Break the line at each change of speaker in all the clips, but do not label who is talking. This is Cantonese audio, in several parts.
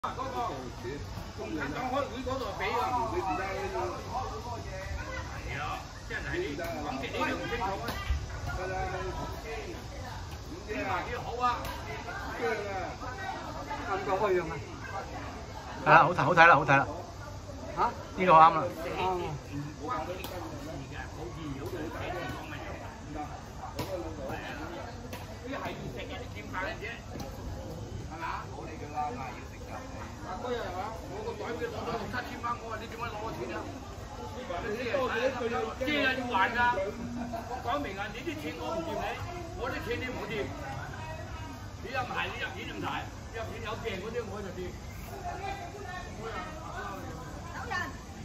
嗰個共產黨開會嗰度俾啊！係啊，即係你講極你都唔清楚咩？呢話幾好啊！
啱個開樣啊！
係啦，好睇好睇啦，好睇啦！
嚇？
呢個啱啦。
啱。
呢係要食嘅，你點解啫？係嘛？冇理佢啦，係要食㗎。嗰日係嘛？我個袋俾攞咗6、7千蚊，我話你點解攞我錢啊？借啊要還㗎！我講明啊，你啲錢我唔掂你，我啲錢你唔好掂。你又唔係，你入錢唔係，入錢有病嗰啲我就掂。有人。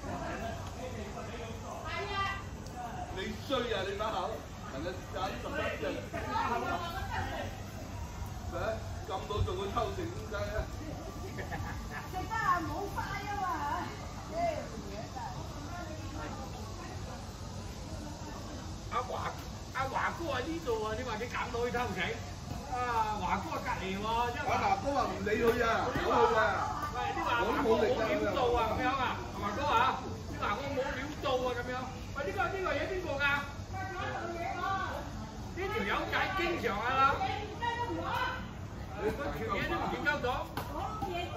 你衰啊！你把口，人哋賺11人。咁到仲會偷食點解啊？食得啊，唔好快啊嘛嚇！阿華哥喺呢度啊，你話你揀到去偷食？啊，華哥隔離喎，因為華哥話唔理佢啊，由佢啊。喂，你話華哥冇料到啊，咁樣啊？華哥啊，你話我冇料到啊，咁樣。喂，呢個嘢邊個㗎？呢條友仔經常啊啦。佢條嘢都唔見鳩咗。